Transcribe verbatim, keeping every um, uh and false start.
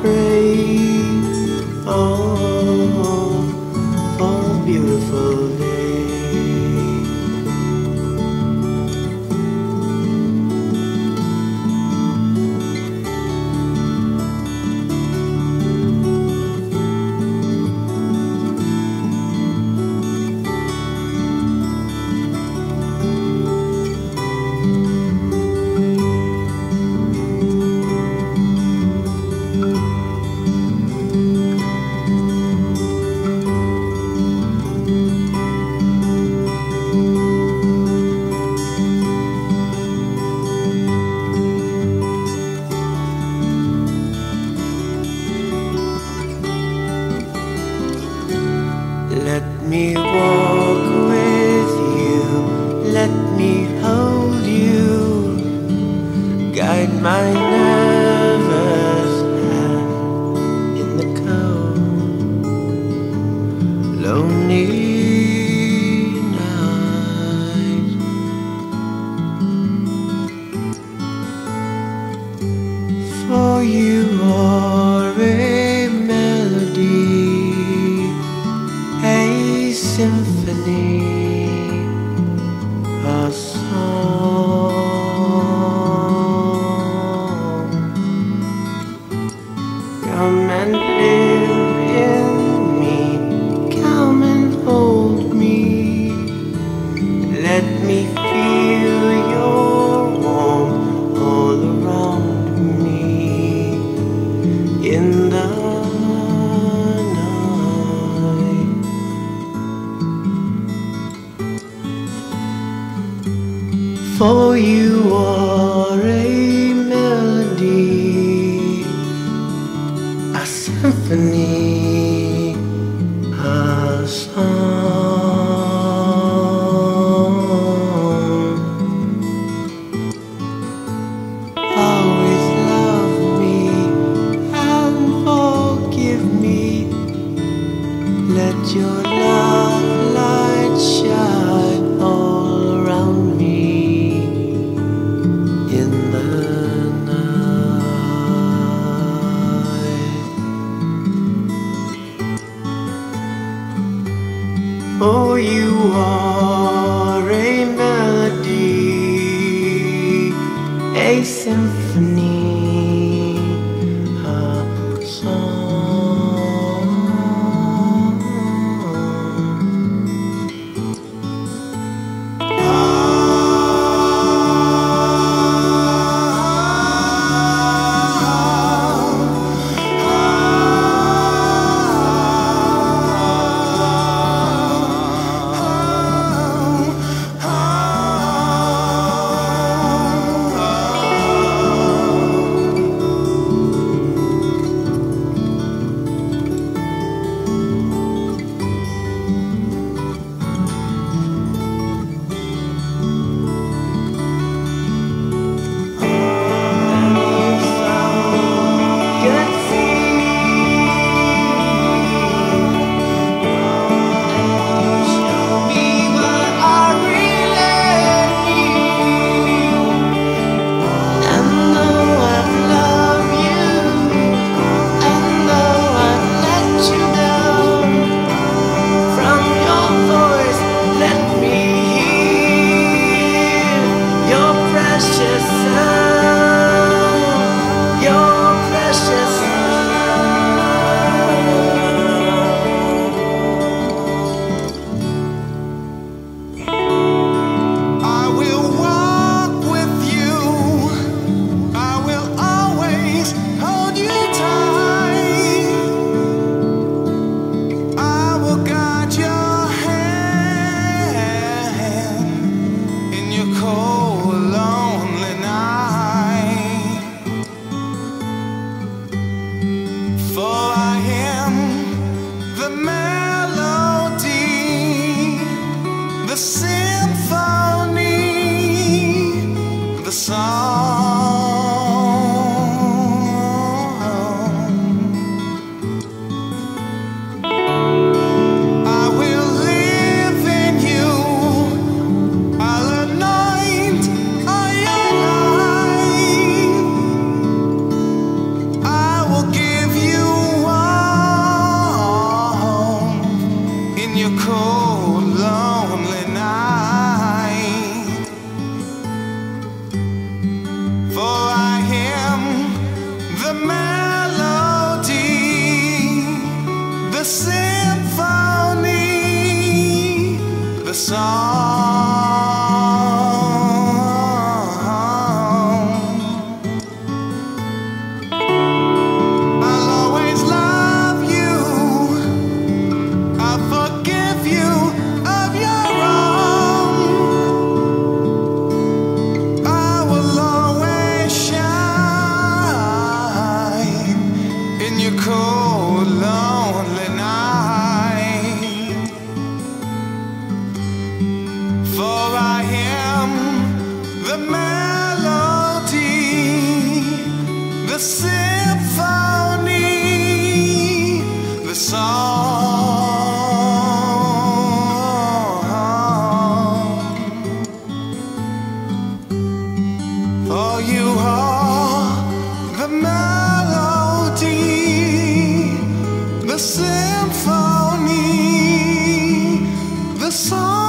pray, oh, for a beautiful day. Let me walk with you, let me hold you, guide my nervous hand in the cold, lonely night. For you are a melody, a symphony, a song. Come and live in me, come and hold me. Let me feel your warmth all around me in the for you are a melody, a symphony, a song. Always love me and forgive me. Let your love light shine all around me. Oh, you are a melody, a symphony, a song. the symphony, the song. I'll always love you, I'll forgive you of your wrong. I will always shine in your cold, lonely night. For I am the melody, the symphony, the song. For you are the melody, the symphony, the song.